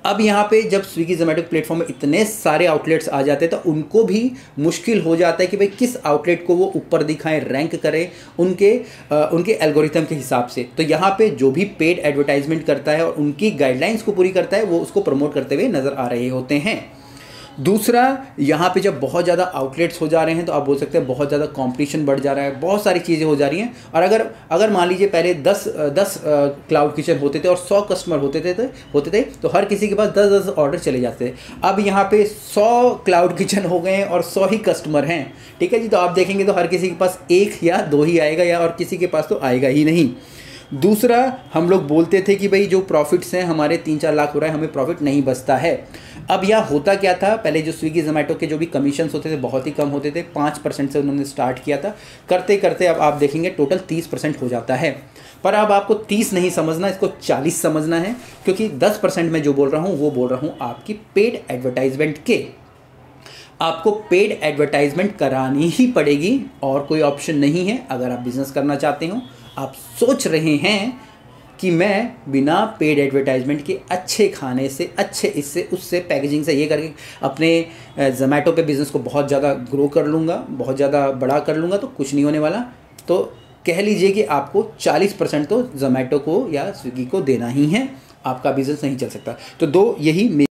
अब यहाँ पे जब स्विगी जोमेटो प्लेटफॉर्म में इतने सारे आउटलेट्स आ जाते हैं तो उनको भी मुश्किल हो जाता है कि भाई किस आउटलेट को वो ऊपर दिखाएं, रैंक करें उनके एल्गोरिथम के हिसाब से। तो यहाँ पे जो भी पेड एडवर्टाइजमेंट करता है और उनकी गाइडलाइंस को पूरी करता है वो उसको प्रमोट करते हुए नज़र आ रहे होते हैं। दूसरा, यहाँ पे जब बहुत ज़्यादा आउटलेट्स हो जा रहे हैं तो आप बोल सकते हैं बहुत ज़्यादा कंपटीशन बढ़ जा रहा है, बहुत सारी चीज़ें हो जा रही हैं। और अगर मान लीजिए पहले 10 क्लाउड किचन होते थे और 100 कस्टमर होते थे तो हर किसी के पास 10-10 ऑर्डर चले जाते थे। अब यहाँ पे 100 क्लाउड किचन हो गए हैं और 100 ही कस्टमर हैं, ठीक है जी। तो आप देखेंगे तो हर किसी के पास 1 या 2 ही आएगा, या और किसी के पास तो आएगा ही नहीं। दूसरा, हम लोग बोलते थे कि भाई जो प्रॉफिट्स हैं हमारे 3-4 लाख हो रहा है, हमें प्रॉफिट नहीं बचता है। अब यहाँ होता क्या था, पहले जो स्विगी जोमेटो के जो भी कमीशन होते थे बहुत ही कम होते थे, 5% से उन्होंने स्टार्ट किया था। करते करते अब आप देखेंगे टोटल 30% हो जाता है। पर अब आपको 30 नहीं समझना, इसको 40 समझना है, क्योंकि 10% मैं जो बोल रहा हूँ वो बोल रहा हूँ आपकी पेड एडवर्टाइजमेंट के। आपको पेड एडवर्टाइजमेंट करानी ही पड़ेगी और कोई ऑप्शन नहीं है। अगर आप बिजनेस करना चाहते हो, आप सोच रहे हैं कि मैं बिना पेड एडवर्टाइजमेंट के अच्छे खाने से, अच्छे इससे उससे पैकेजिंग से ये करके अपने ज़ोमैटो पे बिज़नेस को बहुत ज़्यादा ग्रो कर लूँगा, बहुत ज़्यादा बड़ा कर लूँगा, तो कुछ नहीं होने वाला। तो कह लीजिए कि आपको 40% तो ज़ोमैटो को या स्विगी को देना ही है, आपका बिज़नेस नहीं चल सकता। तो यही